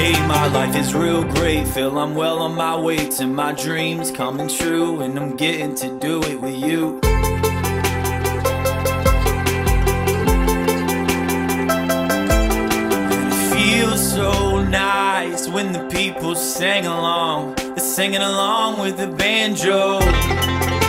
Hey, my life is real great, feel I'm well on my way to my dreams coming true, and I'm getting to do it with you. It feels so nice when the people sing along, they're singing along with the banjo.